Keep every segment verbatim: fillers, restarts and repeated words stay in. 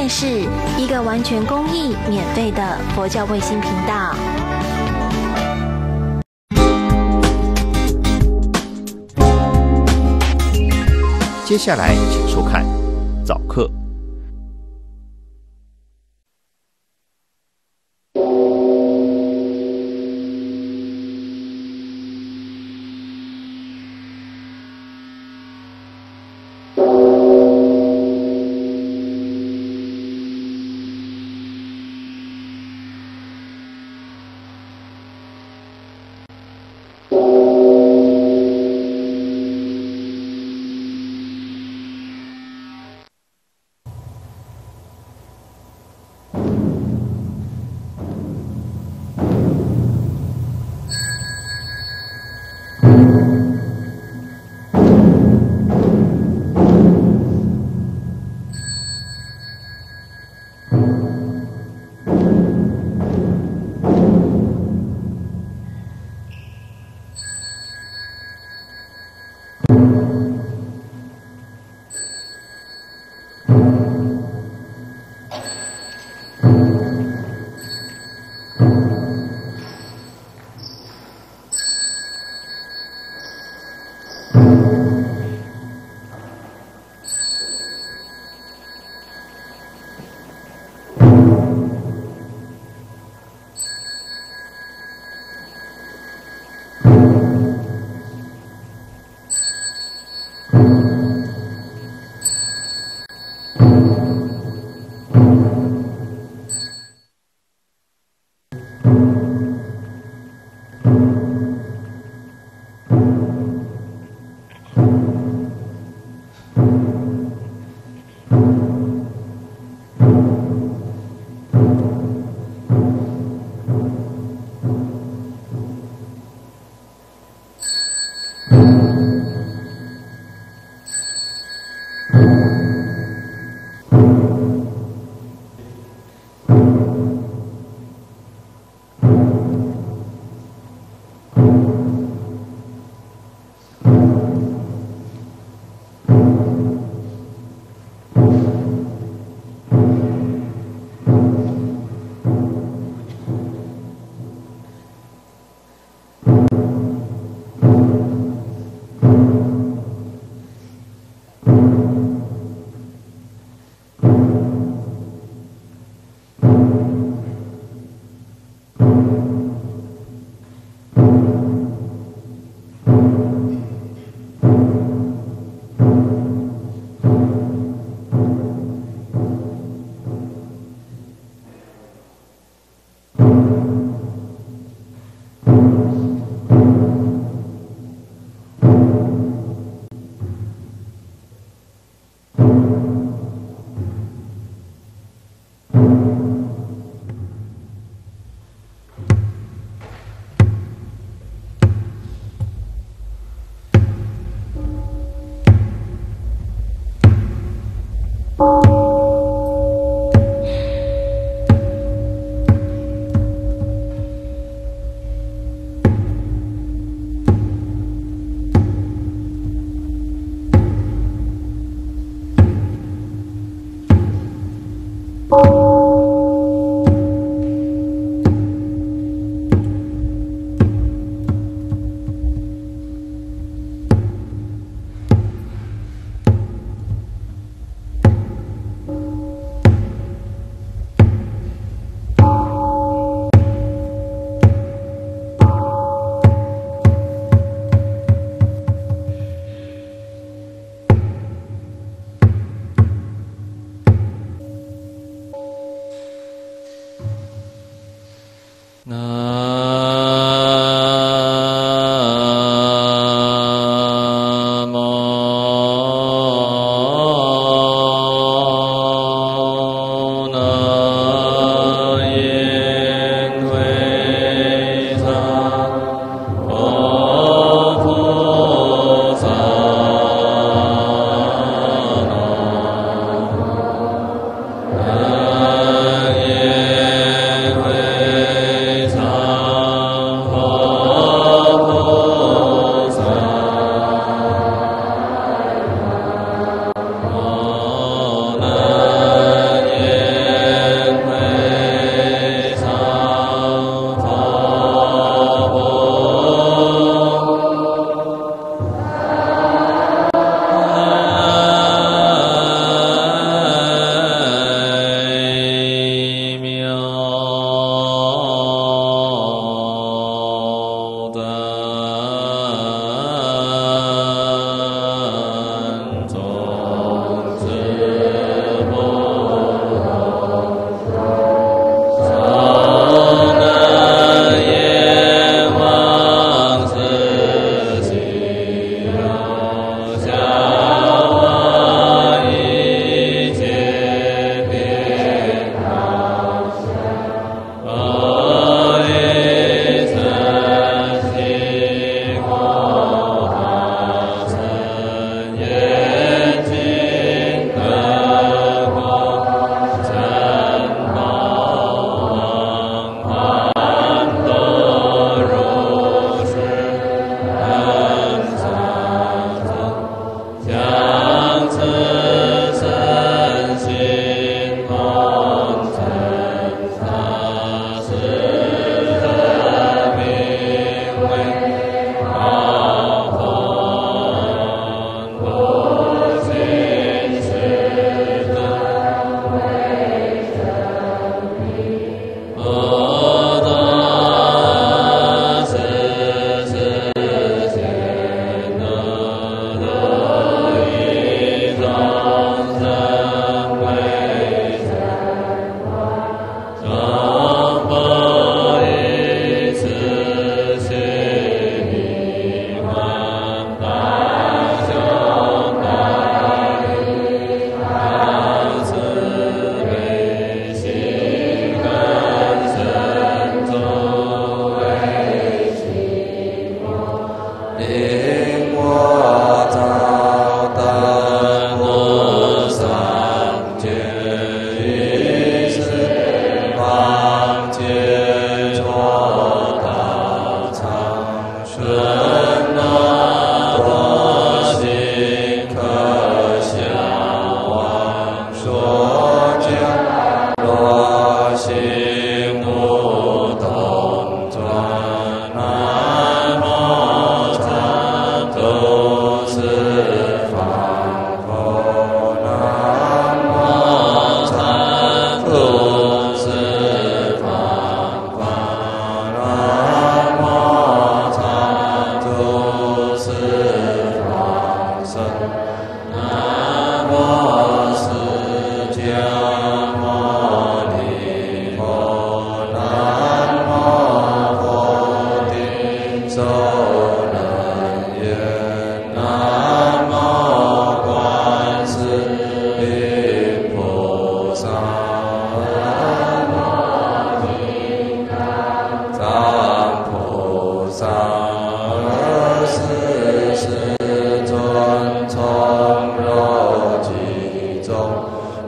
电视，一个完全公益、免费的佛教卫星频道。 接下来请收看早课。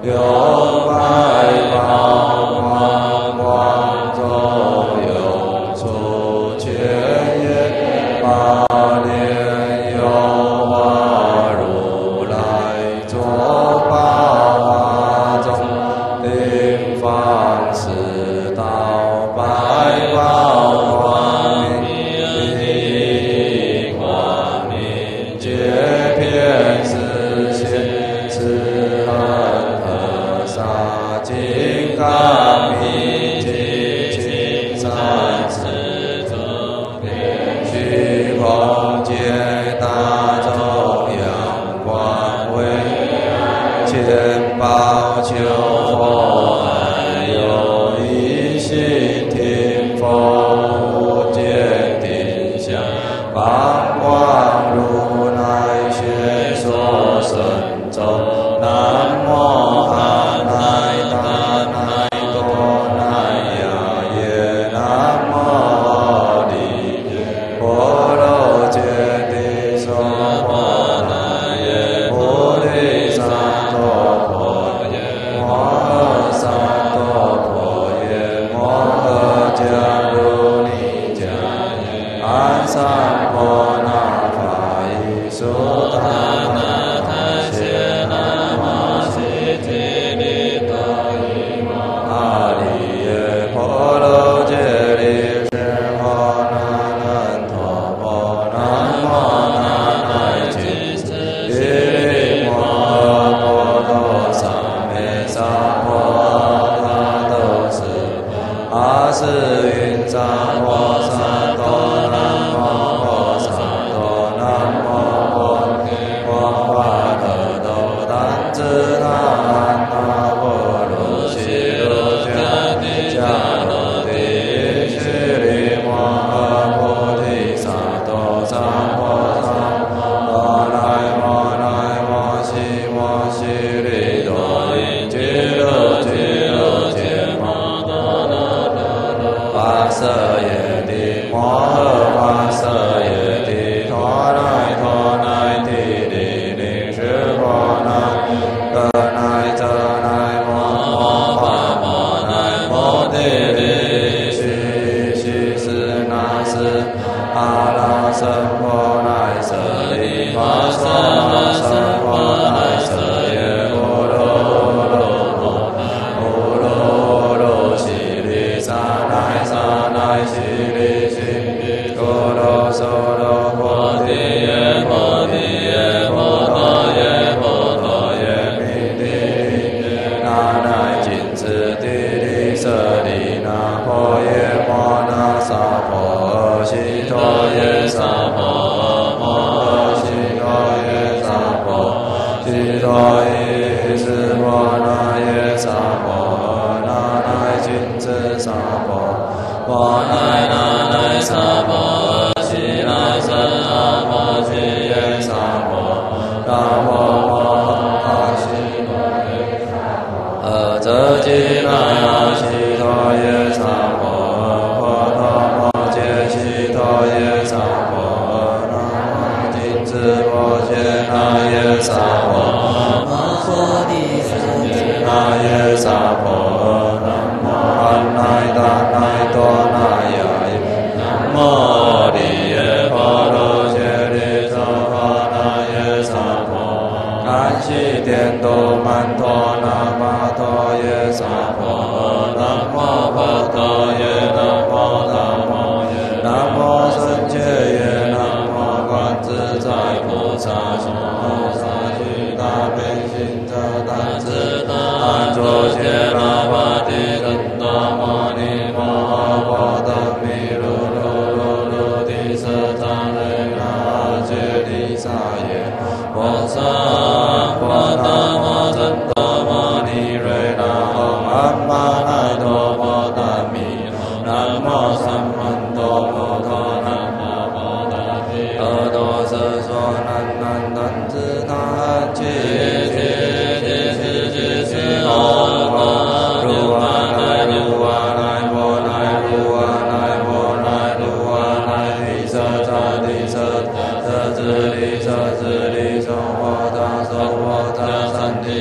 Ruwa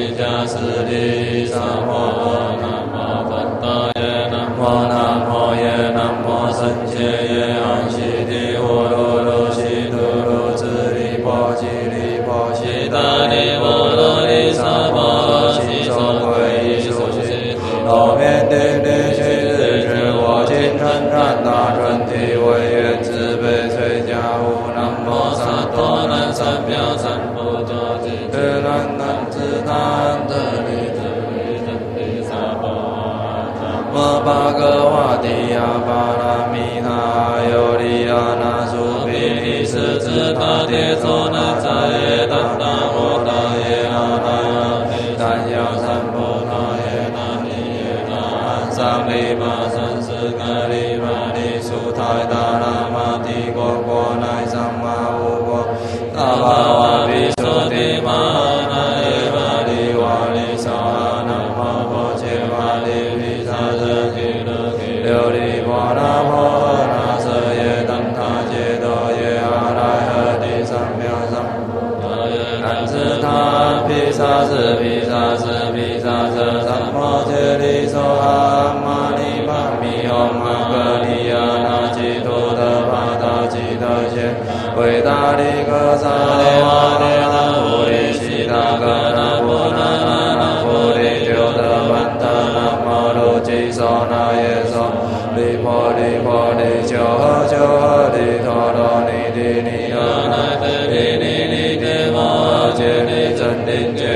悉迦斯利萨婆南无本大耶南无南无耶南无僧伽耶安悉地呼噜噜悉噜噜支离婆吉离婆悉达利波罗利萨婆悉受皈依受悉老面顶顶须日之我今称赞大尊体为愿慈悲垂家护南无萨多南三藐三菩提智南南智南德利智利真利萨婆南无巴格瓦提亚巴拉米那尤利亚那苏毗利斯支他迭佐那扎耶当达摩达耶阿那耶三藐三菩提那尼耶那安桑利玛三世格利玛利苏泰达那玛帝国国乃桑玛无国那巴瓦比苏提玛那耶玛利瓦利萨那玛婆切玛利毗萨遮吉勒吉琉璃波那婆那舍耶当他揭多耶阿赖呵帝三藐三南智他毗萨斯毗萨斯毗萨舍三摩揭利娑哈玛尼巴米吽玛格利亚那吉多德巴达吉德谢维达利格萨利瓦利那菩提悉达格那婆那那那菩提鸠德班特那摩罗吉娑那耶娑利婆利婆利鸠诃鸠诃利陀罗尼提尼诃那提尼尼提摩揭利真定揭